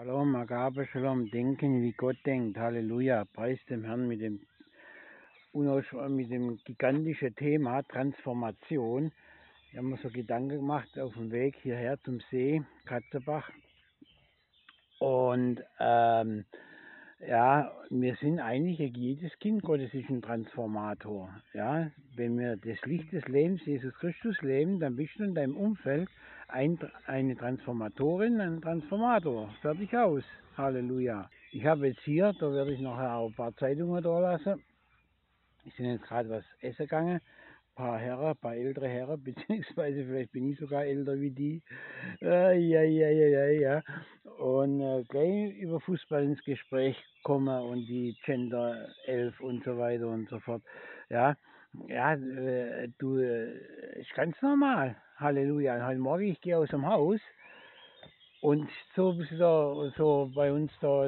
Shalom, Agabe, Shalom, denken wie Gott denkt, Halleluja, preis dem Herrn mit dem gigantischen Thema Transformation. Wir haben uns so Gedanken gemacht auf dem Weg hierher zum See, Katzerbach. Und ja, wir sind eigentlich, jedes Kind Gottes ist ein Transformator. Ja, wenn wir das Licht des Lebens, Jesus Christus, leben, dann bist du in deinem Umfeld eine Transformatorin, ein Transformator. Fertig aus. Halleluja. Ich habe jetzt hier, da werde ich nachher auch ein paar Zeitungen da lassen. Ich bin jetzt gerade was essen gegangen. Ein paar ältere Herren, beziehungsweise vielleicht bin ich sogar älter wie die. Ja. Und gleich über Fußball ins Gespräch kommen und die Gender 11 und so weiter und so fort. Ja, ist ganz normal. Halleluja. Und heute Morgen, ich gehe aus dem Haus und so bei uns da,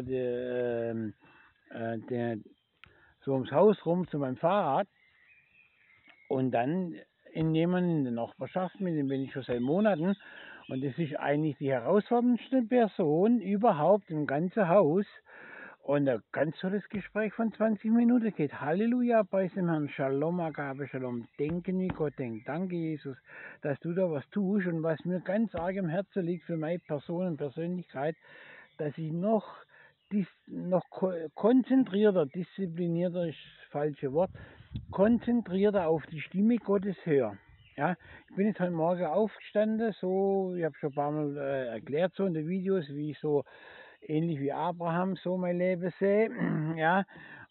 so ums Haus rum zu meinem Fahrrad. Und dann in jemanden in der Nachbarschaft, mit dem bin ich schon seit Monaten. Und das ist eigentlich die herausforderndste Person überhaupt im ganzen Haus. Und ein ganz tolles Gespräch von 20 Minuten geht. Halleluja, bei dem Herrn. Shalom, Agabe, Shalom. Denken wie Gott denkt. Danke, Jesus, dass du da was tust. Und was mir ganz arg im Herzen liegt für meine Person und Persönlichkeit, dass ich noch konzentrierter, disziplinierter ist das falsche Wort, konzentrierter auf die Stimme Gottes höre. Ja, ich bin jetzt heute Morgen aufgestanden, so, ich habe schon ein paar Mal erklärt so in den Videos, wie ich so ähnlich wie Abraham so mein Leben sehe. Ja,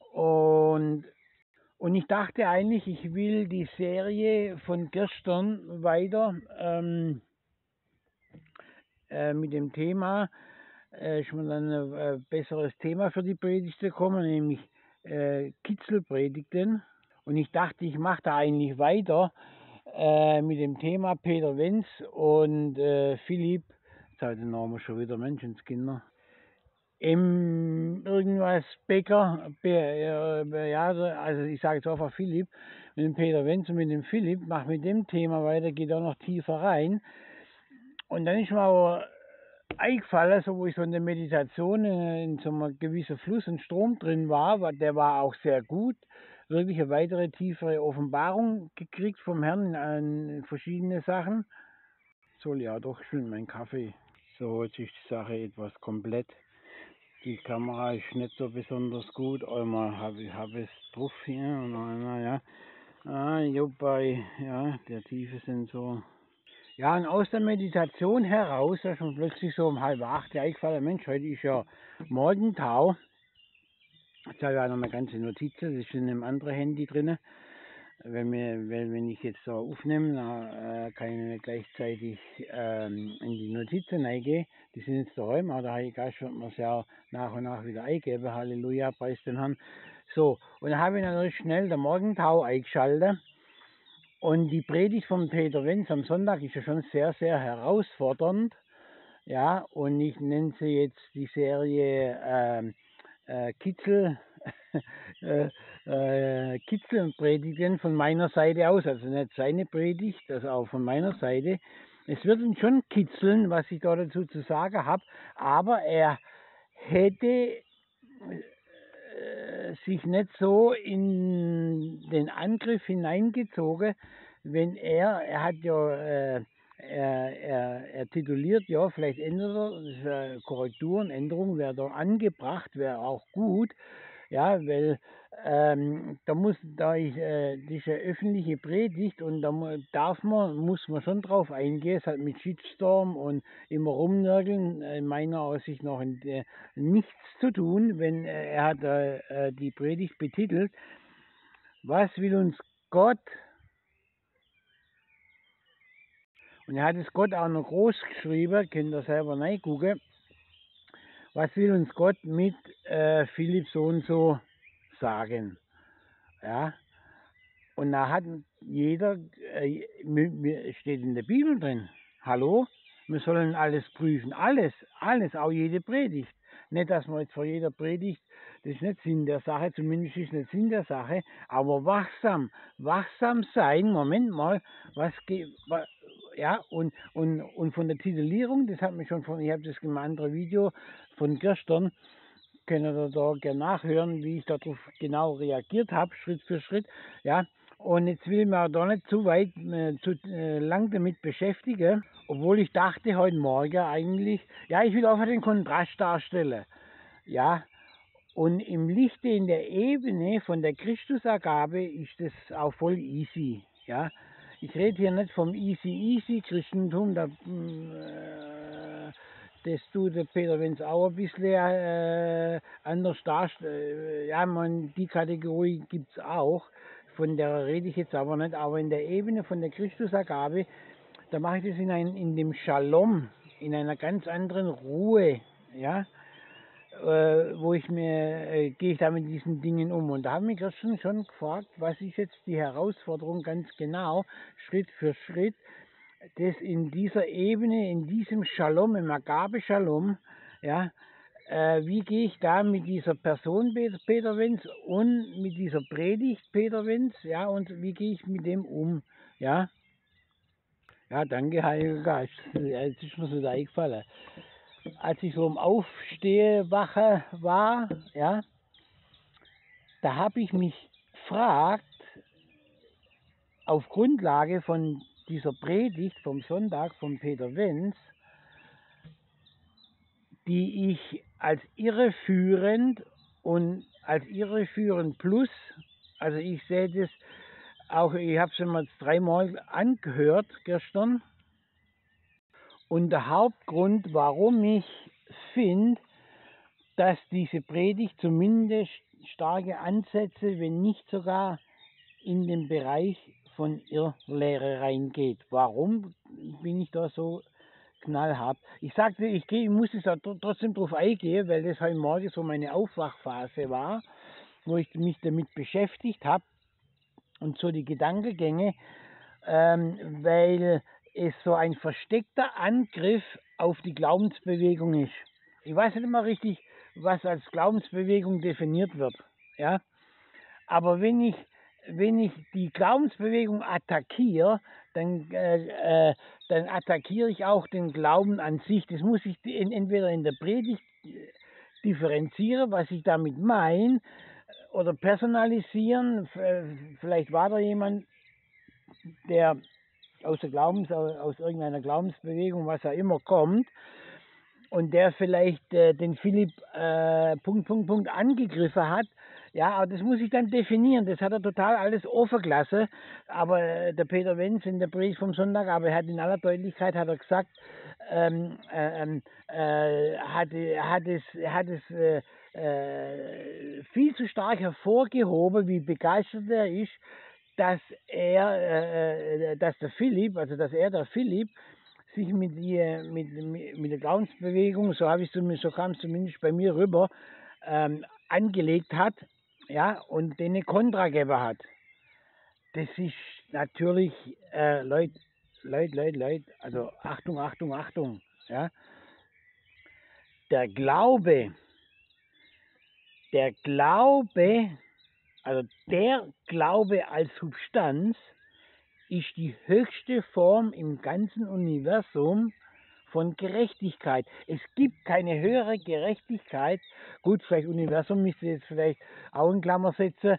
und ich dachte eigentlich, ich will die Serie von gestern weiter mit dem Thema, ist mir dann ein besseres Thema für die Predigt gekommen, nämlich Kitzelpredigten. Und ich dachte, ich mache da eigentlich weiter mit dem Thema Peter Wenz und Philipp, jetzt habe ich den Namen schon wieder, Menschenskinder, irgendwas Becker, ja, also ich sage jetzt einfach Philipp, mit dem Peter Wenz und mit dem Philipp, mache mit dem Thema weiter, geht auch noch tiefer rein. Und dann ist mir aber eingefallen, so wo ich so in der Meditation in so einem gewissen Fluss und Strom drin war, der war auch sehr gut, wirklich eine weitere tiefere Offenbarung gekriegt vom Herrn an verschiedene Sachen. Soll ja doch schön mein Kaffee. So, jetzt ist die Sache etwas komplett. Die Kamera ist nicht so besonders gut. Einmal habe es drauf hier und einmal, ja. Ja, der tiefe Sensor. Ja, und aus der Meditation heraus, da ist mir plötzlich so um 7:30 eingefallen, Mensch, heute ist ja Morgentau. Jetzt habe ich auch noch meine ganze Notizen, das ist in einem anderen Handy drin. Wenn ich jetzt so aufnehme, dann kann ich nicht gleichzeitig in die Notizen eingehen. Die sind jetzt daheim, aber der Heilige Geist wird mir es ja nach und nach wieder eingeben. Halleluja, preis den Herrn. So, und dann habe ich natürlich schnell der Morgentau eingeschaltet. Und die Predigt von Peter Wenz am Sonntag ist ja schon sehr, sehr herausfordernd. Ja, und ich nenne sie jetzt die Serie Kitzel, Kitzel und Predigen von meiner Seite aus, also nicht seine Predigt, also auch von meiner Seite. Es wird ihn schon kitzeln, was ich da dazu zu sagen habe, aber er hätte sich nicht so in den Angriff hineingezogen, wenn er hat ja, er tituliert ja, vielleicht ändert er, Korrekturen, Änderungen wäre da angebracht, wäre auch gut, ja, weil das ist eine öffentliche Predigt und da muss man schon drauf eingehen. Es hat mit Shitstorm und immer rumnörgeln in meiner Aussicht noch nichts zu tun, wenn er hat die Predigt betitelt. Was will uns Gott? Und er hat es Gott auch noch groß geschrieben, könnt ihr selber reingucken. Was will uns Gott mit Philipp so und so sagen? Ja, und da hat jeder, steht in der Bibel drin, hallo, wir sollen alles prüfen, alles, auch jede Predigt. Nicht, dass man jetzt vor jeder Predigt, das ist nicht Sinn der Sache, zumindest ist nicht Sinn der Sache, aber wachsam sein, Moment mal, ja, und von der Titulierung, das hat mich schon ich habe das in einem anderen Video von gestern, könnt ihr da gerne nachhören, wie ich darauf genau reagiert habe, Schritt für Schritt. Ja, und jetzt will ich mich auch da nicht zu weit, zu lang damit beschäftigen, obwohl ich dachte heute Morgen eigentlich, ja, ich will einfach den Kontrast darstellen. Ja, und im Lichte in der Ebene von der Christusagabe ist das auch voll easy. Ja, ich rede hier nicht vom easy Christentum, das tut der Peter Wenz auch ein bisschen anders darstellen. Ja, die Kategorie gibt es auch, von der rede ich jetzt aber nicht, aber in der Ebene von der Christusagabe, da mache ich das in dem Shalom, in einer ganz anderen Ruhe, ja, wo gehe ich da mit diesen Dingen um. Und da haben mich Christen schon gefragt, was ist jetzt die Herausforderung ganz genau, Schritt für Schritt, das in dieser Ebene, in diesem Shalom, im Agape Shalom, ja, wie gehe ich da mit dieser Person Peter Wenz und mit dieser Predigt Peter Wenz, ja, und wie gehe ich mit dem um, ja. Ja, danke, Heiliger Geist. Ja, jetzt ist mir so da eingefallen. Als ich so im Aufstehewache war, ja, da habe ich mich gefragt, auf Grundlage von dieser Predigt vom Sonntag von Peter Wenz, die ich als irreführend und als irreführend plus, also ich sehe das auch, ich habe es mir 3-mal angehört gestern, und der Hauptgrund, warum ich finde, dass diese Predigt zumindest starke Ansätze, wenn nicht sogar in den Bereich von Irrlehre reingeht. Warum bin ich da so knallhart? Ich sagte, ich muss es da trotzdem drauf eingehen, weil das heute Morgen so meine Aufwachphase war, wo ich mich damit beschäftigt habe und so die Gedankengänge, weil es so ein versteckter Angriff auf die Glaubensbewegung ist. Ich weiß nicht immer richtig, was als Glaubensbewegung definiert wird. Ja? Aber wenn ich die Glaubensbewegung attackiere, dann attackiere ich auch den Glauben an sich. Das muss ich entweder in der Predigt differenzieren, was ich damit meine, oder personalisieren. Vielleicht war da jemand, der aus irgendeiner Glaubensbewegung, was auch immer, kommt, und der vielleicht den Philipp angegriffen hat. Ja, aber das muss ich dann definieren. Das hat er total alles offen gelassen. Aber der Peter Wenz in der Predigt vom Sonntag, aber er hat in aller Deutlichkeit hat er gesagt, hat es viel zu stark hervorgehoben, wie begeistert er ist, dass der Philipp sich mit der Glaubensbewegung, so kam es zumindest bei mir rüber, angelegt hat, ja, und denen Kontra gegeben hat. Das ist natürlich, Leute, also Achtung, ja. Der Glaube, also der Glaube als Substanz ist die höchste Form im ganzen Universum von Gerechtigkeit. Es gibt keine höhere Gerechtigkeit. Gut, vielleicht Universum müsste jetzt vielleicht auch in Klammer setzen.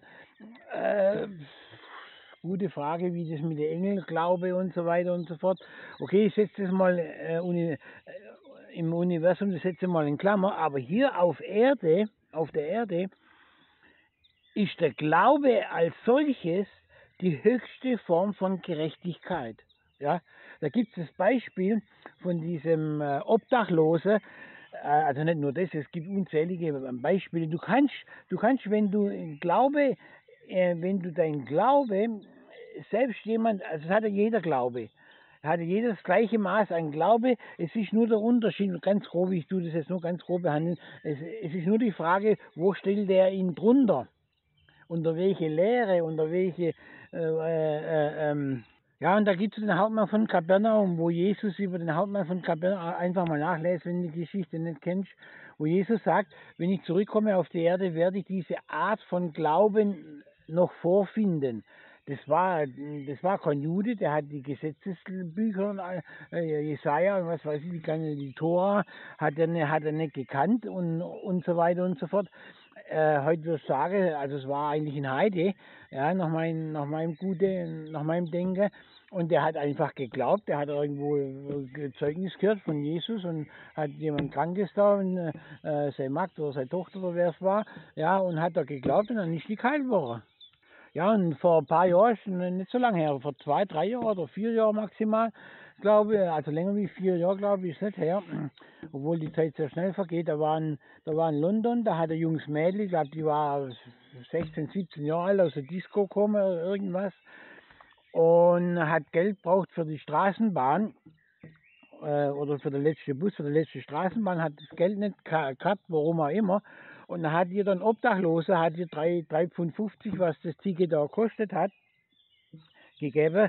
Gute Frage, wie das mit der Engelglaube und so weiter und so fort. Okay, ich setze das mal im Universum, das setze ich mal in Klammer. Aber hier auf der Erde, ist der Glaube als solches die höchste Form von Gerechtigkeit. Ja, da gibt es das Beispiel von diesem Obdachlose, also nicht nur das, es gibt unzählige Beispiele. Du kannst, wenn du dein Glaube, selbst jemand, also es hat ja jeder Glaube, hatte jeder das gleiche Maß an Glaube. Es ist nur der Unterschied, ganz grob, ich tue das jetzt nur ganz grob behandeln, es ist nur die Frage, wo stellt er ihn drunter? Unter welche Lehre, unter welche, ja, und da gibt es den Hauptmann von Kapernaum, wo Jesus über den Hauptmann von Kapernaum, einfach mal nachlesen, wenn du die Geschichte nicht kennst, wo Jesus sagt, wenn ich zurückkomme auf die Erde, werde ich diese Art von Glauben noch vorfinden. das war kein Jude, der hat die Gesetzesbücher, Jesaja und was weiß ich, die Tora hat er nicht gekannt und so weiter und so fort. Heute würde ich sagen, also es war eigentlich ein Heide, ja, nach meinem Denken. Und der hat einfach geglaubt, der hat irgendwo Zeugnis gehört von Jesus und hat jemand Krankes da, und, seine Magd oder seine Tochter oder wer es war, ja, und hat da geglaubt und dann ist die geheilt worden. Ja, und vor ein paar Jahren, ist nicht so lange her, vor 2, 3 Jahren oder 4 Jahren maximal, glaube ich, also länger wie 4 Jahre, glaube ich, ist nicht her, obwohl die Zeit sehr schnell vergeht. Da war in London, da hat ein junges Mädel, ich glaube, die war 16, 17 Jahre alt, aus der Disco gekommen oder irgendwas, und hat Geld braucht für die Straßenbahn oder für den letzten Bus, für die letzte Straßenbahn, hat das Geld nicht gehabt, warum auch immer. Und dann hat ihr dann Obdachlose, hat ihr 3,50 Pfund, was das Ticket da gekostet hat, gegeben,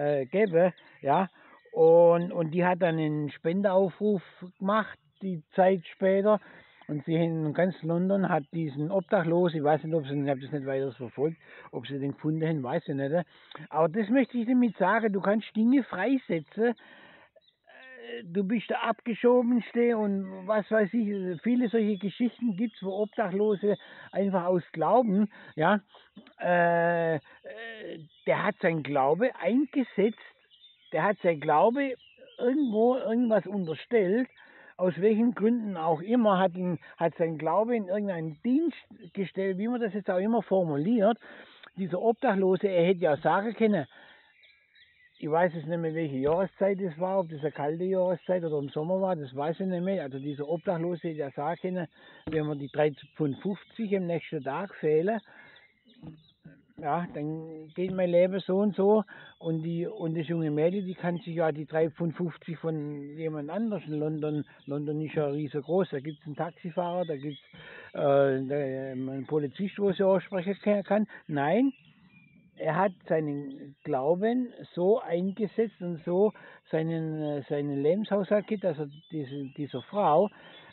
ja. Und die hat dann einen Spendeaufruf gemacht, die Zeit später. Und sie in ganz London hat diesen Obdachlosen, ich weiß nicht, ich habe das nicht weiter verfolgt, ob sie den gefunden haben, weiß ich nicht. Aber das möchte ich damit sagen, du kannst Dinge freisetzen, du bist der Abgeschobenste und was weiß ich, viele solche Geschichten gibt es, wo Obdachlose einfach aus Glauben, ja, der hat sein Glaube eingesetzt, der hat sein Glaube irgendwo irgendwas unterstellt, aus welchen Gründen auch immer, hat sein Glaube in irgendeinen Dienst gestellt, wie man das jetzt auch immer formuliert. Dieser Obdachlose, er hätte ja sagen können, ich weiß jetzt nicht mehr, welche Jahreszeit es war, ob das eine kalte Jahreszeit oder im Sommer war, das weiß ich nicht mehr. Also dieser Obdachlose hätte ja sagen können, wenn wir die 3,50 Pfund am nächsten Tag fehlen, ja, dann geht mein Leben so und so. Und das junge Mädchen, die kann sich ja die 3,50 Pfund von jemand anders in London. London ist ja riesengroß, da gibt es einen Taxifahrer, da gibt es einen Polizist, wo sie aussprechen kann. Nein, er hat seinen Glauben so eingesetzt und so seinen Lebenshaushalt geht, dass er dieser Frau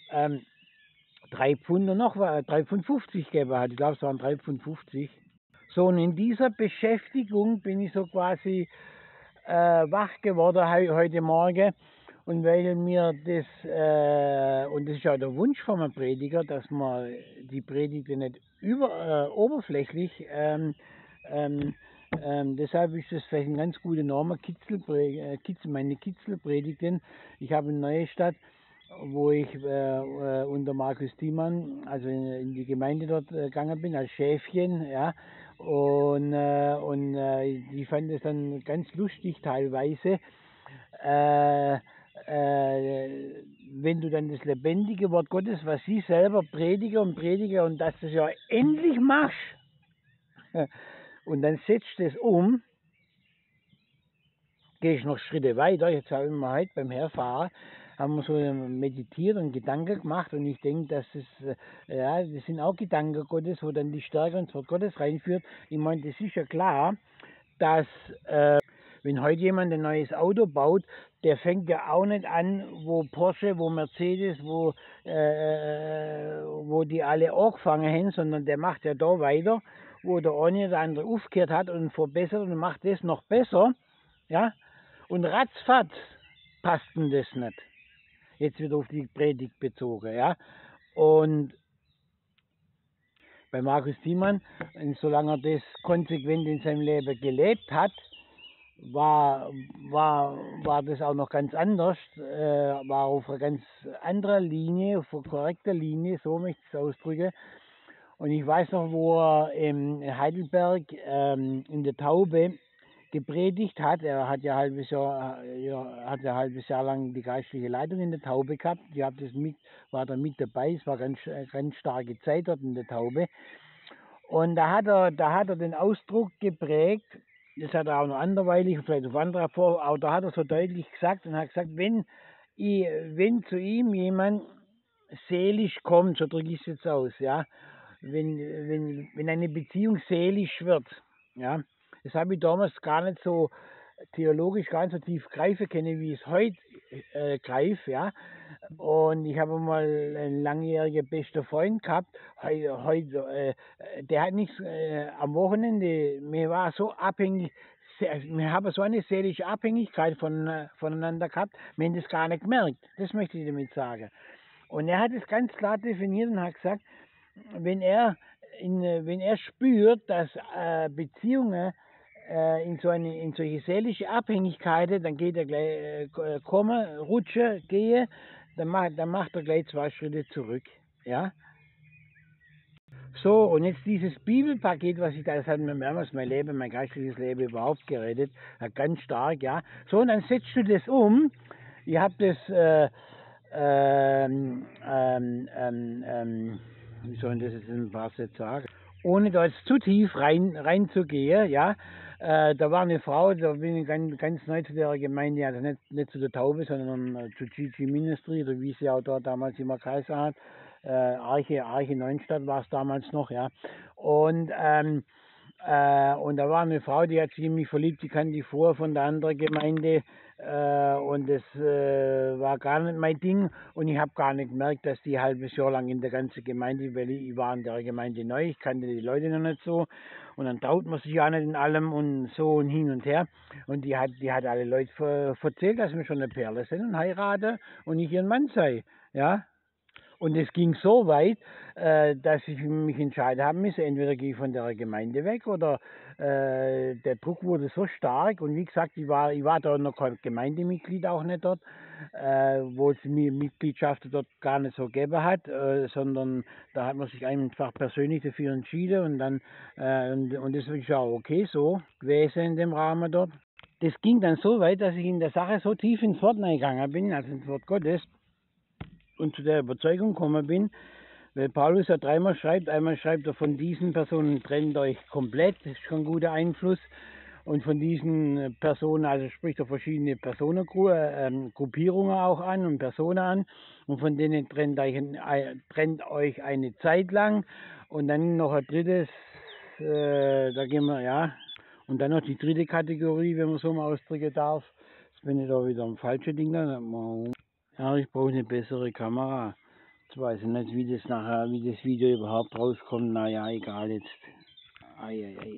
3 Pfund und noch 3,50 Pfund gegeben hat. Ich glaube, es waren 3,50 Pfund. So, und in dieser Beschäftigung bin ich so quasi wach geworden heute Morgen. Und weil mir das, und das ist ja der Wunsch von einem Prediger, dass man die Predigten nicht oberflächlich, deshalb ist das vielleicht ein ganz guter Name, meine Kitzelpredigten. Ich habe in Neustadt, wo ich unter Markus Thiemann, also in die Gemeinde dort gegangen bin, als Schäfchen, ja, und die fanden es dann ganz lustig teilweise, wenn du dann das lebendige Wort Gottes, was sie selber predigen und dass du es ja endlich machst, und dann setzt es um, gehe ich noch Schritte weiter. Jetzt haben wir heute beim Herfahren, haben wir so meditiert und Gedanken gemacht, und ich denke, dass das sind auch Gedanken Gottes, wo dann die Stärke ins Wort Gottes reinführt. Ich meine, das ist ja klar, dass wenn heute jemand ein neues Auto baut, der fängt ja auch nicht an, wo Porsche, wo Mercedes, wo die alle angefangen haben, sondern der macht ja da weiter, wo der eine oder andere aufgehört hat und verbessert und macht das noch besser, ja, und ratzfatz passt denn das nicht. Jetzt wieder auf die Predigt bezogen, ja, und bei Markus Thiemann, solange er das konsequent in seinem Leben gelebt hat, war das auch noch ganz anders, war auf einer ganz anderen Linie, auf einer korrekten Linie, so möchte ich es ausdrücken. Und ich weiß noch, wo er in Heidelberg in der Taube gepredigt hat. Er hat ja ein halbes Jahr lang die geistliche Leitung in der Taube gehabt. War da mit dabei. Es war ganz starke Zeit dort in der Taube. Und da hat er den Ausdruck geprägt. Das hat er auch noch anderweitig, vielleicht auf andere Form, aber da hat er so deutlich gesagt und hat gesagt, wenn zu ihm jemand seelisch kommt, so drücke ich es jetzt aus, ja, wenn eine Beziehung seelisch wird, ja, das habe ich damals gar nicht so theologisch gar nicht so tief greifen können, wie ich es heute Greif, ja. Und ich habe mal einen langjährigen besten Freund gehabt. Der hat nichts am Wochenende. Mir war so abhängig. Wir haben so eine seelische Abhängigkeit voneinander gehabt. Wir haben das gar nicht gemerkt. Das möchte ich damit sagen. Und er hat es ganz klar definiert und hat gesagt, wenn er spürt, dass Beziehungen in solche seelische Abhängigkeiten, dann geht er gleich komme, rutsche, gehe, dann macht er gleich 2 Schritte zurück. Ja? So, und jetzt dieses Bibelpaket, was ich da, das hat mir mehrmals mein geistliches Leben überhaupt gerettet, ganz stark, ja. So, und dann setzt du das um, ihr habt das, wie soll ich das jetzt in ein paar Sätze sagen, ohne da jetzt zu tief reinzugehen, ja. Da war eine Frau, da bin ich ganz neu zu der Gemeinde, also nicht zu der Taube, sondern zu GG Ministry, oder wie sie auch dort damals immer geheißen hat. Arche Neustadt war es damals noch, ja. Und da war eine Frau, die hat sich in mich verliebt, die kannte ich vorher von der anderen Gemeinde, und das war gar nicht mein Ding, und ich habe gar nicht gemerkt, dass die ein halbes Jahr lang in der ganzen Gemeinde, weil ich war in der Gemeinde neu, ich kannte die Leute noch nicht so, und dann traut man sich ja nicht in allem und so und hin und her, und die hat alle Leute erzählt, dass wir schon eine Perle sind und heiraten und ich ihr Mann sei, ja. Und es ging so weit, dass ich mich entscheiden haben müssen, entweder gehe ich von der Gemeinde weg oder der Druck wurde so stark. Und wie gesagt, ich war da noch kein Gemeindemitglied, auch nicht dort, wo es mir Mitgliedschaft dort gar nicht so gegeben hat, sondern da hat man sich einfach persönlich dafür entschieden, und dann und das ist ja auch okay so gewesen in dem Rahmen dort. Das ging dann so weit, dass ich in der Sache so tief ins Wort eingegangen bin, also ins Wort Gottes, und zu der Überzeugung gekommen bin, weil Paulus ja 3-mal schreibt, einmal schreibt er, von diesen Personen trennt euch komplett, das ist schon ein guter Einfluss, und von diesen Personen, also spricht er verschiedene Gruppierungen auch an und Personen an, und von denen trennt euch eine Zeit lang, und dann noch ein drittes, da gehen wir, ja, und dann noch die dritte Kategorie, wenn man so mal ausdrücken darf. Jetzt bin ich da wieder am falschen Ding, ja, ich brauche eine bessere Kamera. Jetzt weiß ich nicht, wie das Video überhaupt rauskommt. Naja, egal jetzt. Ei.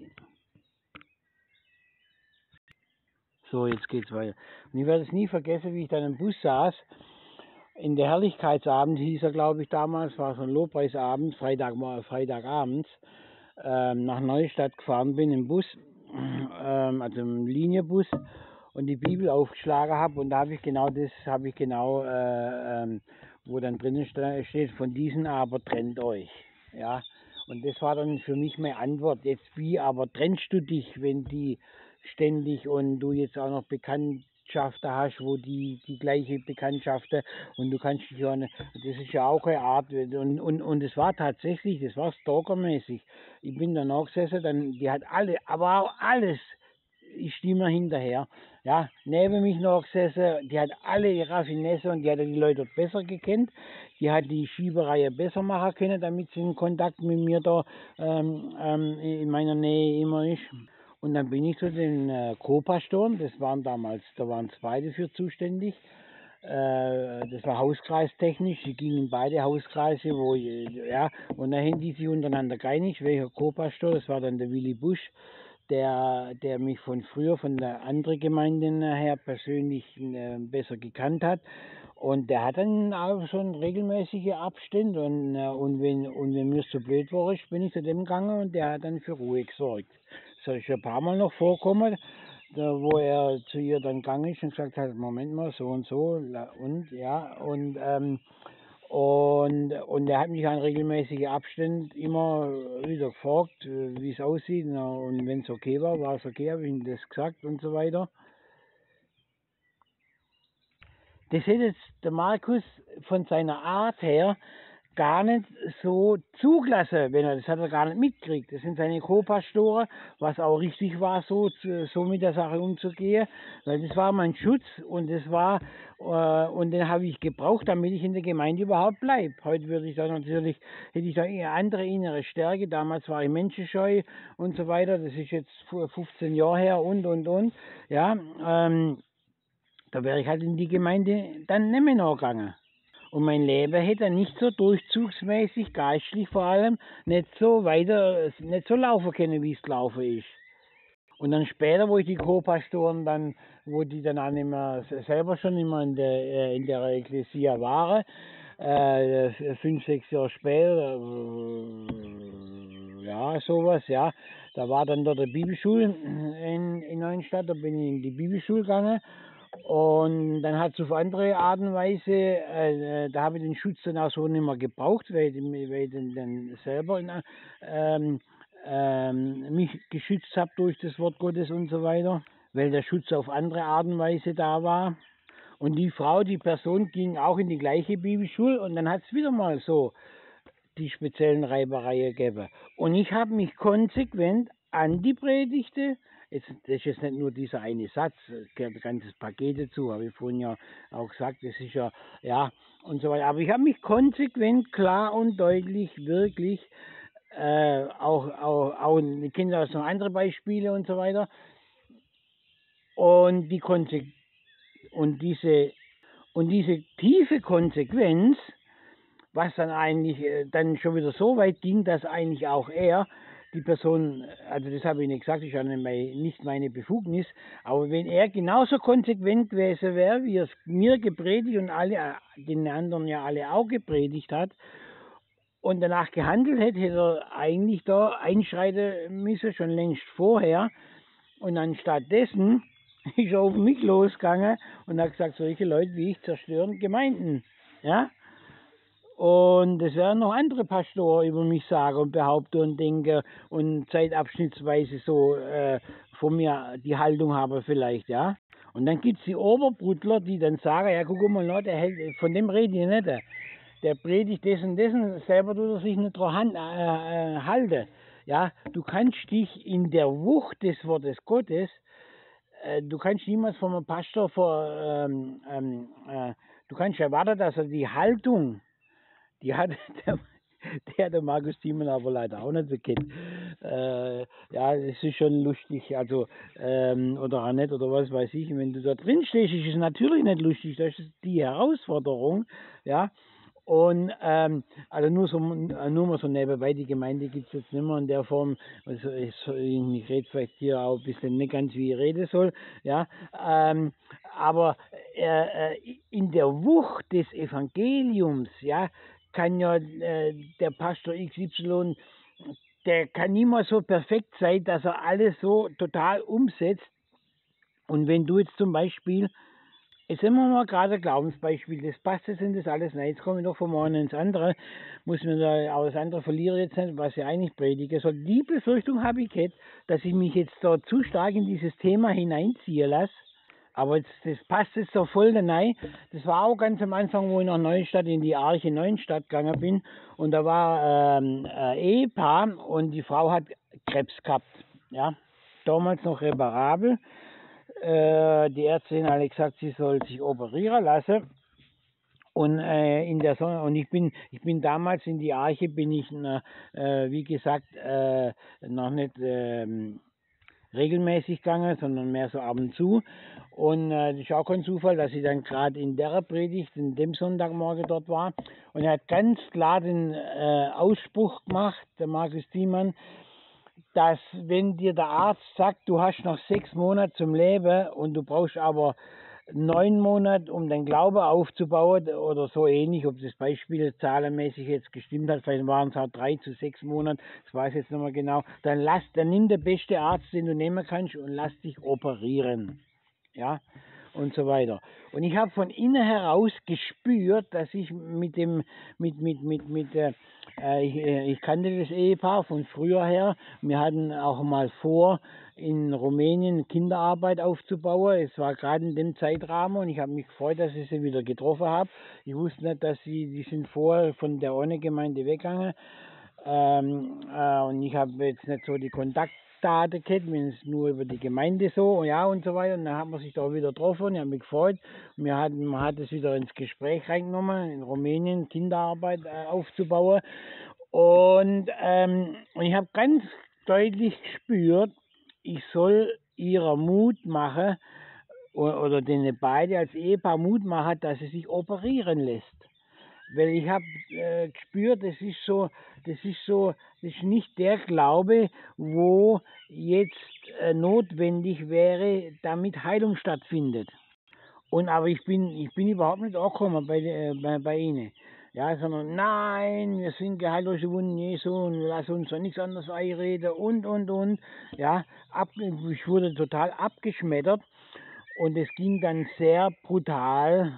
So, jetzt geht's weiter. Und ich werde es nie vergessen, wie ich dann im Bus saß. In der Herrlichkeitsabend hieß er, glaube ich, damals, war so ein Lobpreisabend, Freitagabends, nach Neustadt gefahren bin im Bus, also im Linienbus, und die Bibel aufgeschlagen habe, und da habe ich genau wo dann drinnen steht, von diesen aber trennt euch, ja, und das war dann für mich meine Antwort. Jetzt, wie aber trennst du dich, wenn die ständig, und du jetzt auch noch Bekanntschaften hast, wo die gleiche Bekanntschaften, und du kannst dich ja nicht, das ist ja auch eine Art, und es war tatsächlich, das war stalkermäßig. Ich bin dann auch gesessen, dann, die hat aber auch alles, ich stehe mir hinterher, ja, neben mich noch gesessen, die hat alle ihre Raffinesse, und die hat die Leute besser gekannt, die hat die Schiebereihe besser machen können, damit sie in Kontakt mit mir da in meiner Nähe immer ist. Und dann bin ich zu den Co-Pastoren, da waren 2 dafür zuständig. Das war hauskreistechnisch, die gingen in beide Hauskreise, und dann haben die sich untereinander geeinigt, welcher Co-Pastor, das war dann der Willi Busch, der mich von früher, von der anderen Gemeinden her persönlich besser gekannt hat. Und der hat dann auch schon regelmäßige Abstände, und wenn mir es zu blöd war, bin ich zu dem gegangen, und der hat dann für Ruhe gesorgt. Das ist schon ein paar Mal noch vorgekommen, wo er zu ihr dann gegangen ist und gesagt hat, Moment mal, so und so, und ja, und er hat mich an regelmäßige Abständen immer wieder gefragt, wie es aussieht, und wenn es okay war es okay, habe ich ihm das gesagt und so weiter. Das hätte jetzt der Markus von seiner Art her gar nicht so zugelassen, das hat er gar nicht mitgekriegt. Das sind seine Co-Pastoren, was auch richtig war, so mit der Sache umzugehen, weil das war mein Schutz, und und den habe ich gebraucht, damit ich in der Gemeinde überhaupt bleibe. Heute hätte ich da eine andere innere Stärke. Damals war ich menschenscheu und so weiter. Das ist jetzt 15 Jahre her und, ja. da wäre ich halt in die Gemeinde dann nicht mehr nachgegangen. Und mein Leben hätte nicht so durchzugsmäßig, geistlich vor allem, nicht so laufen können, wie es gelaufen ist. Und dann später, wo ich die Co-Pastoren dann, wo die dann auch nicht mehr selber schon immer in der Ekklesia waren, 5, 6 Jahre später, ja, sowas, ja, da war dann dort eine Bibelschule in Neuenstadt, da bin ich in die Bibelschule gegangen. Und dann hat es auf andere Art und Weise, da habe ich den Schutz dann auch so nicht mehr gebraucht, weil ich dann selber mich geschützt habe durch das Wort Gottes und so weiter, weil der Schutz auf andere Art und Weise da war. Und die Person ging auch in die gleiche Bibelschule und dann hat es wieder mal so die speziellen Reibereien gegeben. Und ich habe mich konsequent an die Predigte, das ist jetzt nicht nur dieser eine Satz, es gehört ein ganzes Paket dazu, habe ich vorhin ja auch gesagt, das ist ja, und so weiter. Aber ich habe mich konsequent, klar und deutlich, wirklich, auch die Kinder aus noch andere Beispiele und so weiter. Und diese tiefe Konsequenz, was dann eigentlich dann schon wieder so weit ging, dass eigentlich auch die Person, also das habe ich nicht gesagt, ist ja nicht meine Befugnis, aber wenn er genauso konsequent gewesen wäre, wie er es mir gepredigt und den anderen ja alle auch gepredigt hat und danach gehandelt hätte, hätte er eigentlich da einschreiten müssen, schon längst vorher. Und anstatt dessen ist er auf mich losgegangen und hat gesagt, solche Leute wie ich zerstören Gemeinden. Ja? Und es werden noch andere Pastoren über mich sagen und behaupten und denken und zeitabschnittsweise so von mir die Haltung haben vielleicht, ja. Und dann gibt es die Oberbrudler, die dann sagen, ja guck mal, von dem rede ich nicht. Der predigt dessen, selber tut er sich nicht dran halten. Ja, du kannst dich in der Wucht des Wortes Gottes, du kannst niemals von einem Pastor du kannst erwarten, dass er die Haltung, die hat der Markus Thiemann aber leider auch nicht so kennt. Ja, es ist schon lustig, also, oder auch nicht, oder was weiß ich. Wenn du da drin stehst, ist es natürlich nicht lustig, das ist die Herausforderung, ja. Und also nur mal so nebenbei, die Gemeinde gibt es jetzt nicht mehr in der Form, also ich rede vielleicht hier auch ein bisschen nicht ganz, wie ich reden soll, ja, aber in der Wucht des Evangeliums, ja, kann ja der Pastor XY, der kann niemals so perfekt sein, dass er alles so total umsetzt. Und wenn du jetzt zum Beispiel, jetzt sind wir mal gerade ein Glaubensbeispiel, das passt jetzt in das alles, nein, jetzt komme ich noch vom einen ins andere, muss mir da auch das andere verlieren jetzt nicht, was ich eigentlich predige. Also die Befürchtung habe ich gehabt, dass ich mich jetzt da zu stark in dieses Thema hineinziehen lasse. Aber das passt jetzt so voll rein. Das war auch ganz am Anfang, wo ich nach Neustadt in die Arche Neustadt gegangen bin. Und da war ein Ehepaar und die Frau hat Krebs gehabt. Ja, damals noch reparabel. Die Ärztin hat gesagt, sie soll sich operieren lassen. Und in der Sonne, und ich bin damals in die Arche, bin ich, wie gesagt, noch nicht regelmäßig gegangen, sondern mehr so ab und zu. Und das ist auch kein Zufall, dass ich dann gerade in der Predigt, in dem Sonntagmorgen dort war. Und er hat ganz klar den Ausspruch gemacht, der Markus Thiemann, dass wenn dir der Arzt sagt, du hast noch 6 Monate zum Leben und du brauchst aber 9 Monate, um deinen Glaube aufzubauen oder so ähnlich, ob das Beispiel zahlenmäßig jetzt gestimmt hat, vielleicht waren es auch 3 zu 6 Monate, das weiß ich jetzt nicht mehr genau, dann nimm der beste Arzt, den du nehmen kannst und lass dich operieren. Ja, und so weiter. Und ich habe von innen heraus gespürt, dass ich ich kannte das Ehepaar von früher her. Wir hatten auch mal vor, in Rumänien Kinderarbeit aufzubauen. Es war gerade in dem Zeitrahmen und ich habe mich gefreut, dass ich sie wieder getroffen habe. Ich wusste nicht, dass die sind vorher von der Ohne-Gemeinde weggegangen. Und ich habe jetzt nicht so die Kontaktdaten gehabt, wenn es nur über die Gemeinde so, ja, und so weiter. Und dann hat man sich da wieder getroffen, ich habe mich gefreut. Man hat es wieder ins Gespräch reingenommen, in Rumänien Kinderarbeit aufzubauen. Und ich habe ganz deutlich gespürt, ich soll ihrer Mut machen, oder denen beide als Ehepaar Mut machen, dass sie sich operieren lässt. Weil ich habe gespürt, das ist nicht der Glaube, wo jetzt notwendig wäre, damit Heilung stattfindet. Aber ich bin überhaupt nicht angekommen bei Ihnen. Ja, sondern nein, wir sind geheilt durch die Wunden Jesu und wir lassen uns doch nichts anderes einreden und. Ja, ich wurde total abgeschmettert und es ging dann sehr brutal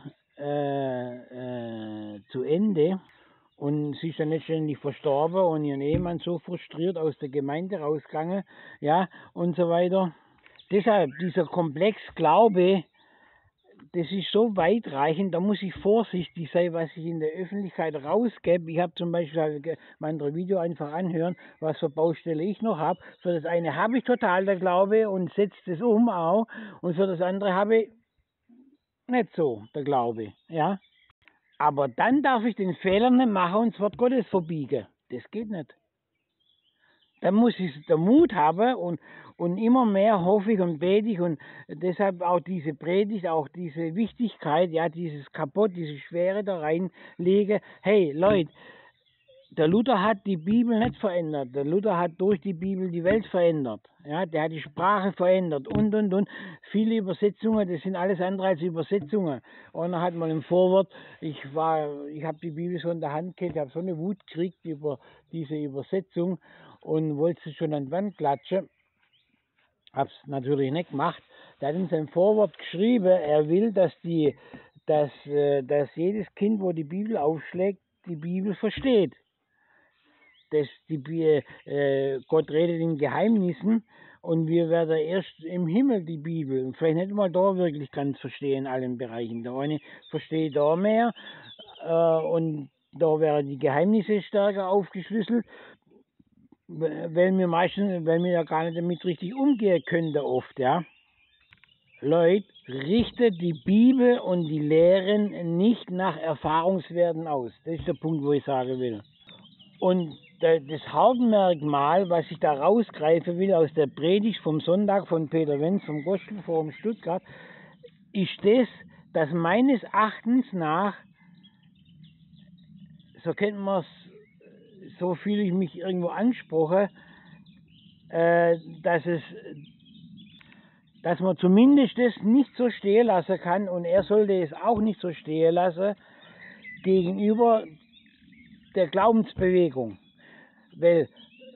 zu Ende. Und sie ist dann letztendlich verstorben und ihr Ehemann so frustriert aus der Gemeinde rausgegangen, ja, und so weiter. Deshalb, dieser Komplex Glaube, das ist so weitreichend, da muss ich vorsichtig sein, was ich in der Öffentlichkeit rausgebe. Ich habe zum Beispiel mein anderes Video einfach anhören, was für Baustelle ich noch habe. Für das eine habe ich total der Glaube und setze das um auch. Und für das andere habe ich nicht so der Glaube. Ja? Aber dann darf ich den Fehler nicht machen und das Wort Gottes verbiegen. Das geht nicht. Dann muss ich den Mut haben und immer mehr hoffe ich und bete ich und deshalb auch diese Predigt, auch diese Wichtigkeit, ja, dieses Kaputt, diese Schwere da reinlege. Hey Leute, der Luther hat die Bibel nicht verändert. Der Luther hat durch die Bibel die Welt verändert. Ja, der hat die Sprache verändert und. Viele Übersetzungen, das sind alles andere als Übersetzungen. Und er hat mal im Vorwort, ich habe die Bibel so in der Hand gehabt, ich habe so eine Wut gekriegt über diese Übersetzung und wollte sie schon an die Wand klatschen. Hab's natürlich nicht gemacht. Der hat in seinem Vorwort geschrieben, er will, dass jedes Kind, wo die Bibel aufschlägt, die Bibel versteht. Gott redet in Geheimnissen und wir werden erst im Himmel die Bibel und vielleicht nicht mal da wirklich ganz verstehen in allen Bereichen. Der eine versteht da mehr und da werden die Geheimnisse stärker aufgeschlüsselt, weil wir ja gar nicht damit richtig umgehen können oft, ja. Leute, richtet die Bibel und die Lehren nicht nach Erfahrungswerten aus. Das ist der Punkt, wo ich sagen will. Und das Hauptmerkmal, was ich da rausgreifen will aus der Predigt vom Sonntag von Peter Wenz vom Gospelforum Stuttgart, ist das, dass meines Erachtens nach, so kennt man es, so fühle ich mich irgendwo angesprochen, dass man zumindest das nicht so stehen lassen kann und er sollte es auch nicht so stehen lassen gegenüber der Glaubensbewegung. Weil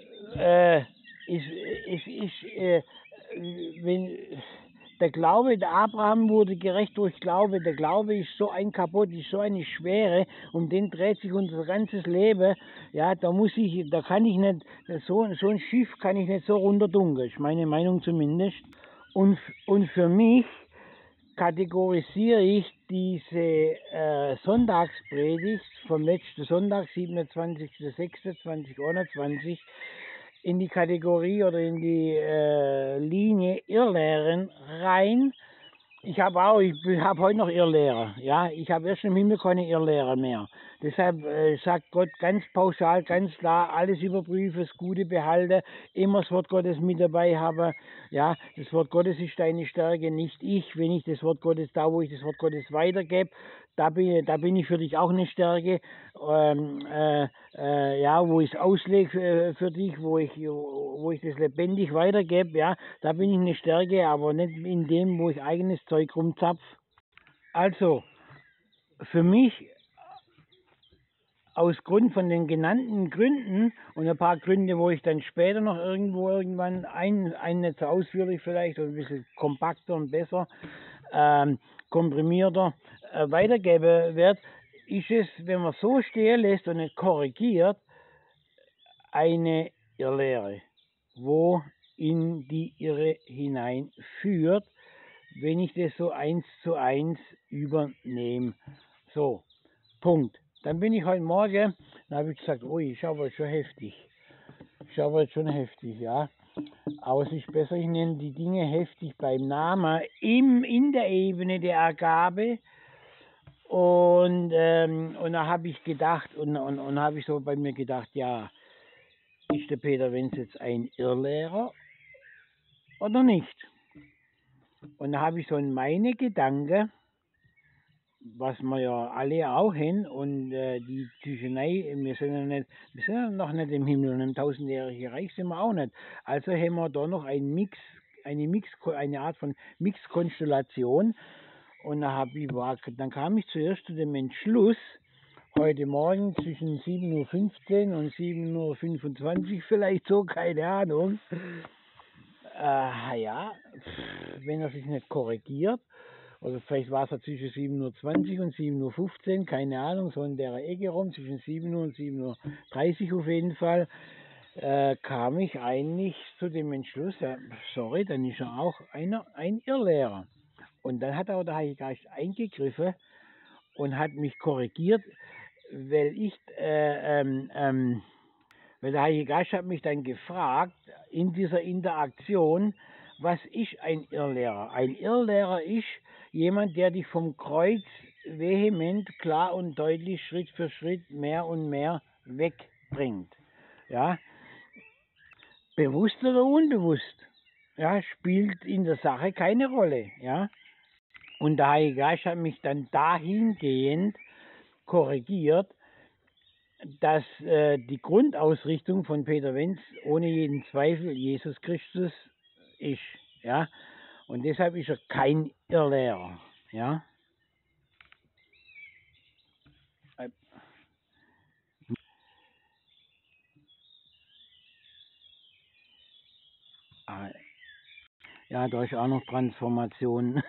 wenn der Glaube, der Abraham wurde gerecht durch Glaube, der Glaube ist so ein Kaputt, ist so eine Schwere, um den dreht sich unser ganzes Leben, ja, da kann ich nicht, so ein Schiff kann ich nicht so runterdunkeln, ist meine Meinung zumindest. Und für mich kategorisiere ich diese Sonntagspredigt vom letzten Sonntag, 27.06.2021, in die Kategorie oder in die Linie Irrlehren rein. Ich habe heute noch Irrlehrer. Ja, ich habe erst im Himmel keine Irrlehrer mehr. Deshalb sagt Gott ganz pauschal, ganz klar, alles überprüfen, das Gute behalten, immer das Wort Gottes mit dabei haben. Ja, das Wort Gottes ist deine Stärke, nicht ich. Wenn ich das Wort Gottes, da wo ich das Wort Gottes weitergebe, da bin ich für dich auch eine Stärke. Ja, wo ich es auslege für dich, wo ich das lebendig weitergebe, ja, da bin ich eine Stärke, aber nicht in dem, wo ich eigenes Zeug rumzapf. Also, für mich, aus Grund von den genannten Gründen und ein paar Gründe, wo ich dann später noch irgendwann einen nicht so ausführlich vielleicht oder ein bisschen kompakter und besser, komprimierter weitergeben wird, ist es, wenn man so stehen lässt und nicht korrigiert, eine Irrlehre, wo in die Irre hineinführt, wenn ich das so 1:1 übernehme. So, Punkt. Dann bin ich heute Morgen, dann habe ich gesagt, ui, ist aber schon heftig. Ja. Aber es ist besser, ich nenne die Dinge heftig beim Namen in der Ebene der Ergabe. Und da habe ich gedacht, und habe ich so bei mir gedacht, ja, ist der Peter Wenz jetzt ein Irrlehrer oder nicht? Und da habe ich so in meine Gedanken, was wir ja alle auch haben, und die Tschüchenei, wir sind ja noch nicht im Himmel und im tausendjährigen Reich sind wir auch nicht. Also haben wir da noch eine Art von Mixkonstellation. Und dann kam ich zuerst zu dem Entschluss, heute Morgen zwischen 7:15 Uhr und 7:25 Uhr vielleicht so, keine Ahnung. Ja, wenn er sich nicht korrigiert, oder vielleicht war es ja zwischen 7:20 Uhr und 7:15 Uhr, keine Ahnung, so in der Ecke rum, zwischen 7 Uhr und 7:30 Uhr auf jeden Fall, kam ich eigentlich zu dem Entschluss, ja, sorry, dann ist er auch ein Irrlehrer. Und dann hat aber der Heilige Geist eingegriffen und hat mich korrigiert, weil weil der Heilige Geist hat mich dann gefragt, in dieser Interaktion, was ist ein Irrlehrer? Ein Irrlehrer ist jemand, der dich vom Kreuz vehement, klar und deutlich, Schritt für Schritt mehr und mehr wegbringt. Ja, bewusst oder unbewusst, ja, spielt in der Sache keine Rolle. Ja, und der Heilige Geist hat mich dann dahingehend korrigiert, dass die Grundausrichtung von Peter Wenz ohne jeden Zweifel Jesus Christus ist. Ja, und deshalb ist er kein Irrlehrer. Ja, ja, da ist auch noch Transformation,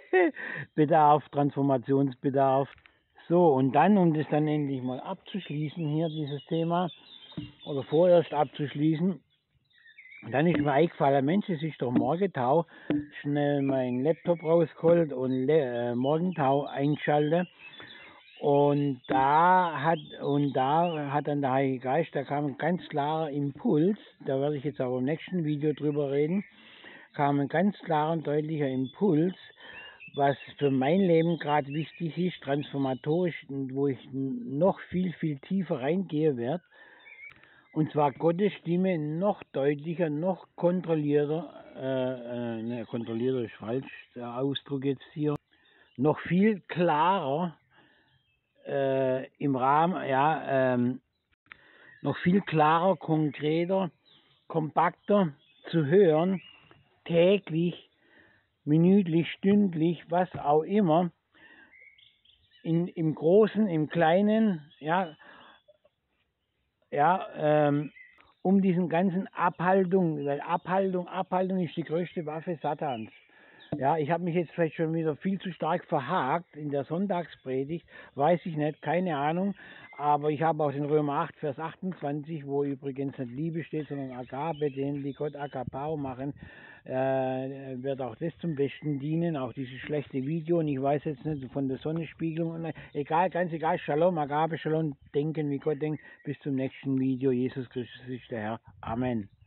Transformationsbedarf. So, und dann, um das dann endlich mal abzuschließen hier, dieses Thema, oder vorerst abzuschließen, dann ist mir eingefallen, Mensch, es ist doch Morgentau, schnell meinen Laptop rausgeholt und Morgentau eingeschaltet. Und da hat dann der Heilige Geist, da kam ein ganz klarer Impuls, da werde ich jetzt aber im nächsten Video drüber reden, kam ein ganz klarer und deutlicher Impuls, was für mein Leben gerade wichtig ist, transformatorisch, wo ich noch viel, viel tiefer reingehe werde. Und zwar Gottes Stimme noch deutlicher, noch kontrollierter, kontrollierter ist falsch, der Ausdruck jetzt hier, noch viel klarer im Rahmen, ja, noch viel klarer, konkreter, kompakter zu hören, täglich, minütlich, stündlich, was auch immer, im Großen, im Kleinen, ja, um diesen ganzen Abhaltung, weil Abhaltung ist die größte Waffe Satans. Ja, ich habe mich jetzt vielleicht schon wieder viel zu stark verhakt in der Sonntagspredigt, weiß ich nicht, keine Ahnung, aber ich habe auch den Römer 8, Vers 28, wo übrigens nicht Liebe steht, sondern Agape, denen die Gott Agapao machen, wird auch das zum Besten dienen, auch dieses schlechte Video, und ich weiß jetzt nicht von der Sonnenspiegelung, und egal, ganz egal, Shalom, Agape, Shalom, denken wie Gott denkt, bis zum nächsten Video, Jesus Christus ist der Herr, Amen.